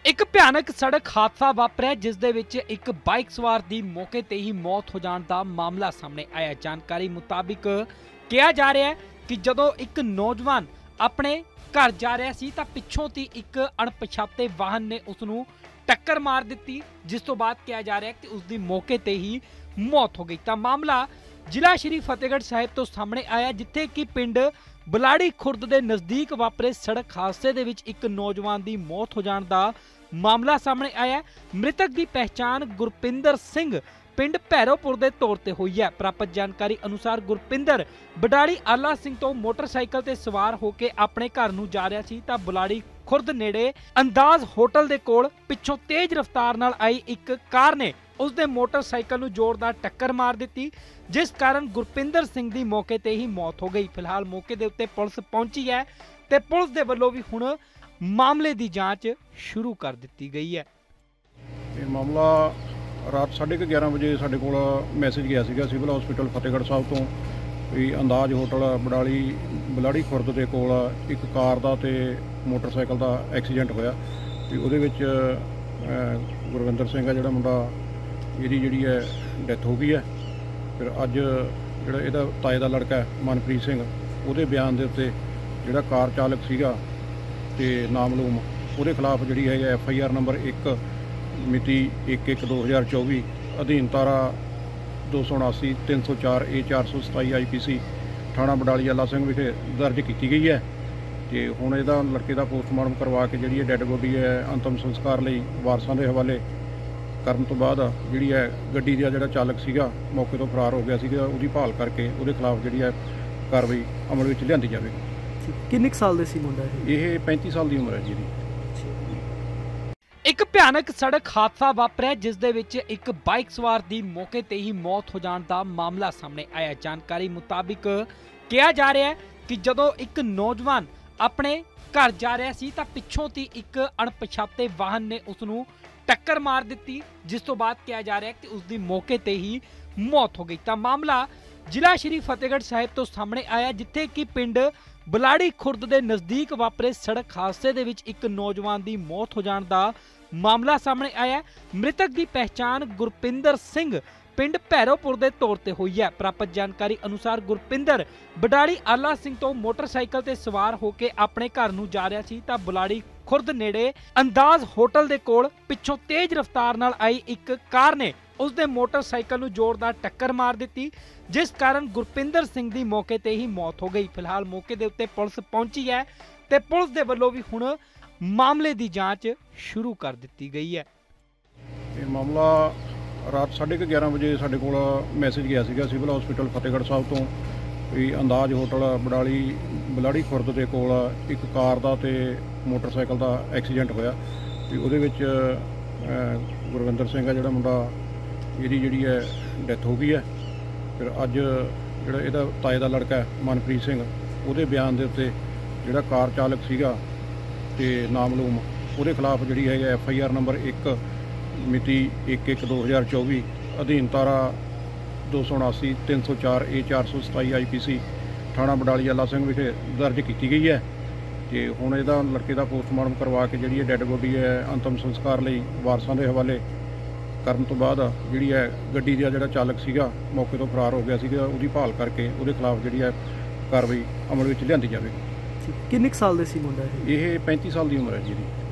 ਇੱਕ ਭਿਆਨਕ ਸੜਕ ਹਾਦਸਾ ਵਾਪਰਿਆ ਜਿਸ ਦੇ ਵਿੱਚ ਇੱਕ ਬਾਈਕ ਸਵਾਰ ਦੀ ਮੌਕੇ ਤੇ ਹੀ ਮੌਤ ਹੋ ਜਾਣ ਦਾ ਮਾਮਲਾ ਸਾਹਮਣੇ ਆਇਆ। ਜਾਣਕਾਰੀ ਮੁਤਾਬਿਕ ਕਿਹਾ ਜਾ ਰਿਹਾ ਹੈ ਕਿ ਜਦੋਂ ਇੱਕ ਨੌਜਵਾਨ ਆਪਣੇ ਘਰ ਜਾ ਰਿਹਾ ਸੀ ਤਾਂ ਪਿੱਛੋਂ ਦੀ ਇੱਕ ਅਣਪਛਾਤੇ ਵਾਹਨ ਨੇ ਉਸ ਨੂੰ ਟੱਕਰ ਮਾਰ ਦਿੱਤੀ, ਜਿਸ ਤੋਂ ਬਾਅਦ ਕਿਹਾ ਜਾ ਰਿਹਾ ਹੈ ਕਿ ਉਸ ਦੀ ਮੌਕੇ ਤੇ ਹੀ ਮੌਤ ਹੋ ਗਈ। ਤਾਂ ਮਾਮਲਾ ਜ਼ਿਲ੍ਹਾ ਸ਼੍ਰੀ ਫਤਿਹਗੜ੍ਹ ਸਾਹਿਬ ਤੋਂ ਸਾਹਮਣੇ ਆਇਆ, ਜਿੱਥੇ ਕਿ ਪਿੰਡ ਬਲਾੜੀ ਖੁਰਦ ਦੇ ਨਜ਼ਦੀਕ ਵਾਪਰੇ ਸੜਕ ਹਾਦਸੇ ਦੇ ਵਿੱਚ ਇੱਕ ਨੌਜਵਾਨ ਦੀ ਮੌਤ ਹੋ ਜਾਣ ਦਾ ਮਾਮਲਾ ਸਾਹਮਣੇ ਆਇਆ। ਮ੍ਰਿਤਕ ਦੀ ਪਹਿਚਾਣ ਗੁਰਪਿੰਦਰ ਸਿੰਘ ਪਿੰਡ ਭੈਰੋਪੁਰ ਦੇ ਤੌਰ ਤੇ ਹੋਈ ਹੈ। ਪ੍ਰਾਪਤ ਜਾਣਕਾਰੀ ਅਨੁਸਾਰ ਗੁਰਪਿੰਦਰ ਬਡਾਲੀ ਆਲਾ ਸਿੰਘ ਤੋਂ ਮੋਟਰਸਾਈਕਲ ਤੇ ਸਵਾਰ ਹੋ ਕੇ ਆਪਣੇ ਘਰ ਨੂੰ ਜਾ ਰਿਹਾ ਸੀ ਤਾਂ ਬਲਾੜੀ ਖੁਰਦ ਨੇੜੇ ਅੰਦਾਜ਼ ਹੋਟਲ ਦੇ ਕੋਲ ਪਿੱਛੋਂ ਤੇਜ਼ ਰਫ਼ਤਾਰ ਨਾਲ ਆਈ ਇੱਕ ਕਾਰ ਨੇ ਉਸ ਦੇ ਮੋਟਰਸਾਈਕਲ ਨੂੰ ਜ਼ੋਰਦਾਰ ਟੱਕਰ ਮਾਰ ਦਿੱਤੀ, ਜਿਸ ਕਾਰਨ ਗੁਰਪਿੰਦਰ ਸਿੰਘ ਦੀ ਮੌਕੇ ਤੇ ਹੀ ਮੌਤ ਹੋ ਗਈ। ਫਿਲਹਾਲ ਮੌਕੇ ਦੇ ਉੱਤੇ ਪੁਲਿਸ ਪਹੁੰਚੀ ਹੈ ਤੇ ਪੁਲਿਸ ਦੇ ਵੱਲੋਂ ਵੀ ਹੁਣ ਮਾਮਲੇ ਦੀ ਜਾਂਚ ਸ਼ੁਰੂ ਕਰ ਦਿੱਤੀ ਗਈ ਹੈ। ਇਹ ਮਾਮਲਾ ਰਾਤ 11:30 ਵਜੇ ਸਾਡੇ ਕੋਲ ਮੈਸੇਜ ਗਿਆ ਸੀਗਾ ਸਿਵਲ ਹਸਪੀਟਲ ਫਤਿਹਗੜ੍ਹ ਸਾਹਿਬ ਤੋਂ ਵੀ ਅੰਦਾਜ਼ ਹੋਟਲ ਬਲਾੜੀ ਖੁਰਦ ਦੇ ਕੋਲ ਇੱਕ ਕਾਰ ਦਾ ਤੇ ਮੋਟਰਸਾਈਕਲ ਦਾ ਐਕਸੀਡੈਂਟ ਹੋਇਆ ਵੀ ਉਹਦੇ ਵਿੱਚ ਗੁਰਵਿੰਦਰ ਸਿੰਘ ਆ ਜਿਹੜਾ ਮੁੰਡਾ, ਇਹਦੀ ਜਿਹੜੀ ਹੈ ਡੈਥ ਹੋ ਗਈ ਹੈ। ਫਿਰ ਅੱਜ ਜਿਹੜਾ ਇਹਦਾ ਤਾਏ ਦਾ ਲੜਕਾ ਮਨਪ੍ਰੀਤ ਸਿੰਘ, ਉਹਦੇ ਬਿਆਨ ਦੇ ਉੱਤੇ ਜਿਹੜਾ ਕਾਰ ਚਾਲਕ ਸੀਗਾ ਤੇ ਨਾਮਲੂਮ, ਉਹਦੇ ਖਿਲਾਫ ਜਿਹੜੀ ਹੈ FIR ਨੰਬਰ 1 ਮਿਤੀ 1/1/2024 ਅਧੀਨ ਧਾਰਾ 279 304 A427 IPC ਥਾਣਾ ਬਡਾਲੀ ਆਲਾ ਸਿੰਘ ਵਿਖੇ ਦਰਜ ਕੀਤੀ ਗਈ ਹੈ। ਤੇ ਹੁਣ ਇਹਦਾ ਲੜਕੇ ਦਾ ਪੋਸਟਮਾਰਟਮ ਕਰਵਾ ਕੇ ਜਿਹੜੀ ਡੈੱਡ ਬੋਡੀ ਹੈ ਅੰਤਮ ਸੰਸਕਾਰ ਲਈ ਵਾਰਸਾਂ ਦੇ ਹਵਾਲੇ ਕਰਨ ਤੋਂ ਬਾਅਦ ਜਿਹੜੀ ਹੈ ਗੱਡੀ ਦਾ ਜਿਹੜਾ ਚਾਲਕ ਸੀਗਾ ਮੌਕੇ ਤੋਂ ਫਰਾਰ ਹੋ ਗਿਆ ਸੀਗਾ, ਉਹਦੀ ਭਾਲ ਕਰਕੇ ਉਹਦੇ ਖਿਲਾਫ ਜਿਹੜੀ ਹੈ ਕਾਰਵਾਈ ਅਮਲ ਵਿੱਚ ਲਿਆਂਦੀ ਜਾਵੇਗੀ। ਕਿੰਨੇ ਸਾਲ ਦੇ ਸੀ ਮੁੰਡਾ ਇਹ 35 ਸਾਲ ਦੀ ਉਮਰ ਹੈ ਜੀ ਇਹਦੀ। ਇੱਕ ਭਿਆਨਕ ਸੜਕ ਹਾਦਸਾ ਵਾਪਰਿਆ ਜਿਸ ਦੇ ਵਿੱਚ ਇੱਕ ਬਾਈਕ ਸਵਾਰ ਦੀ ਮੌਕੇ ਤੇ ਹੀ ਮੌਤ ਹੋ ਜਾਣ ਦਾ ਮਾਮਲਾ ਸਾਹਮਣੇ ਆਇਆ। ਜਾਣਕਾਰੀ ਮੁਤਾਬਿਕ ਕਿਹਾ ਜਾ ਰਿਹਾ ਹੈ ਕਿ ਜਦੋਂ ਇੱਕ ਨੌਜਵਾਨ ਆਪਣੇ ਘਰ ਜਾ ਰਿਹਾ ਸੀ ਤਾਂ ਪਿੱਛੋਂ ਦੀ ਇੱਕ ਅਣਪਛਾਤੇ ਵਾਹਨ ਨੇ ਉਸ ਨੂੰ ਟੱਕਰ ਮਾਰ ਦਿੱਤੀ, ਜਿਸ ਤੋਂ ਬਾਅਦ ਕਿਹਾ ਜਾ ਰਿਹਾ ਹੈ ਕਿ ਉਸ ਦੀ ਮੌਕੇ ਤੇ ਹੀ ਮੌਤ ਹੋ ਗਈ। ਤਾਂ ਮਾਮਲਾ ਜ਼ਿਲ੍ਹਾ ਸ਼੍ਰੀ ਫਤਿਹਗੜ੍ਹ ਸਾਹਿਬ ਤੋਂ ਸਾਹਮਣੇ ਆਇਆ, ਜਿੱਥੇ ਕਿ ਪਿੰਡ ਬਲਾੜੀ ਖੁਰਦ ਦੇ ਨਜ਼ਦੀਕ ਵਾਪਰੇ ਸੜਕ ਹਾਦਸੇ ਦੇ ਵਿੱਚ ਇੱਕ ਨੌਜਵਾਨ ਦੀ ਮੌਤ ਹੋ ਜਾਣ ਦਾ ਮਾਮਲਾ ਸਾਹਮਣੇ ਆਇਆ। ਮ੍ਰਿਤਕ ਦੀ ਪਹਿਚਾਣ ਗੁਰਪਿੰਦਰ ਸਿੰਘ ਪਿੰਡ ਭੈਰੋਪੁਰ ਦੇ ਤੌਰ ਤੇ ਹੋਈ ਹੈ। ਪ੍ਰਾਪਤ ਜਾਣਕਾਰੀ ਅਨੁਸਾਰ ਗੁਰਪਿੰਦਰ ਬਡਾਲੀ ਆਲਾ ਸਿੰਘ ਤੋਂ ਮੋਟਰਸਾਈਕਲ ਤੇ ਸਵਾਰ ਹੋ ਕੇ ਆਪਣੇ ਘਰ ਨੂੰ ਜਾ ਰਿਹਾ ਸੀ ਤਾਂ ਬਲਾੜੀ ਖੁਰਦ ਨੇੜੇ ਅੰਦਾਜ਼ ਹੋਟਲ ਦੇ ਕੋਲ ਪਿੱਛੋਂ ਤੇਜ਼ ਰਫ਼ਤਾਰ ਨਾਲ ਆਈ ਇੱਕ ਕਾਰ ਨੇ ਉਸ ਦੇ ਮੋਟਰਸਾਈਕਲ ਨੂੰ ਜ਼ੋਰਦਾਰ ਟੱਕਰ ਮਾਰ ਦਿੱਤੀ, ਜਿਸ ਕਾਰਨ ਗੁਰਪਿੰਦਰ ਸਿੰਘ ਦੀ ਮੌਕੇ ਤੇ ਹੀ ਮੌਤ ਹੋ ਗਈ। ਫਿਲਹਾਲ ਮੌਕੇ ਦੇ ਉੱਤੇ ਪੁਲਿਸ ਪਹੁੰਚੀ ਹੈ ਤੇ ਪੁਲਿਸ ਦੇ ਵੱਲੋਂ ਵੀ ਹੁਣ ਮਾਮਲੇ ਦੀ ਜਾਂਚ ਸ਼ੁਰੂ ਕਰ ਦਿੱਤੀ ਗਈ ਹੈ। ਇਹ ਮਾਮਲਾ ਰਾਤ 11:30 ਵਜੇ ਸਾਡੇ ਕੋਲ ਮੈਸੇਜ ਗਿਆ ਸੀਗਾ ਸਿਵਲ ਹਸਪੀਟਲ ਫਤਿਹਗੜ੍ਹ ਸਾਹਿਬ ਤੋਂ ਵੀ ਅੰਦਾਜ਼ ਹੋਟਲ ਬਲਾੜੀ ਖੁਰਦ ਦੇ ਕੋਲ ਇੱਕ ਕਾਰ ਦਾ ਤੇ ਮੋਟਰਸਾਈਕਲ ਦਾ ਐਕਸੀਡੈਂਟ ਹੋਇਆ ਵੀ ਉਹਦੇ ਵਿੱਚ ਗੁਰਵਿੰਦਰ ਸਿੰਘ ਆ ਜਿਹੜਾ ਮੁੰਡਾ, ਇਹਦੀ ਜਿਹੜੀ ਹੈ ਡੈਥ ਹੋ ਗਈ ਹੈ। ਫਿਰ ਅੱਜ ਜਿਹੜਾ ਇਹਦਾ ਤਾਏ ਦਾ ਲੜਕਾ ਮਨਪ੍ਰੀਤ ਸਿੰਘ, ਉਹਦੇ ਬਿਆਨ ਦੇ ਉੱਤੇ ਜਿਹੜਾ ਕਾਰ ਚਾਲਕ ਸੀਗਾ ਤੇ ਨਾਮਲੂਮ, ਉਹਦੇ ਖਿਲਾਫ ਜਿਹੜੀ ਹੈ FIR ਨੰਬਰ 1 ਮਿਤੀ 1/1/2024 ਅਧੀਨ ਧਾਰਾ 279 304 A427 IPC ਥਾਣਾ ਬਡਾਲੀ ਆਲਾ ਸਿੰਘ ਵਿਖੇ ਦਰਜ ਕੀਤੀ ਗਈ ਹੈ। ਤੇ ਹੁਣ ਇਹਦਾ ਲੜਕੇ ਦਾ ਪੋਸਟਮਾਰਟਮ ਕਰਵਾ ਕੇ ਜਿਹੜੀ ਡੈੱਡ ਬੋਡੀ ਹੈ ਅੰਤਮ ਸੰਸਕਾਰ ਲਈ ਵਾਰਸਾਂ ਦੇ ਹਵਾਲੇ ਕਰਨ ਤੋਂ ਬਾਅਦ ਜਿਹੜੀ ਹੈ ਗੱਡੀ ਦਾ ਜਿਹੜਾ ਚਾਲਕ ਸੀਗਾ ਮੌਕੇ ਤੋਂ ਫਰਾਰ ਹੋ ਗਿਆ ਸੀਗਾ, ਉਹਦੀ ਭਾਲ ਕਰਕੇ ਉਹਦੇ ਖਿਲਾਫ ਜਿਹੜੀ ਹੈ ਕਾਰਵਾਈ ਅਮਲ ਵਿੱਚ ਲਿਆਂਦੀ ਜਾਵੇਗੀ। ਕਿੰਨੇ ਸਾਲ ਦੇ ਸੀ ਮੁੰਡਾ ਇਹ 35 ਸਾਲ ਦੀ ਉਮਰ ਹੈ ਜੀ ਇਹਦੀ।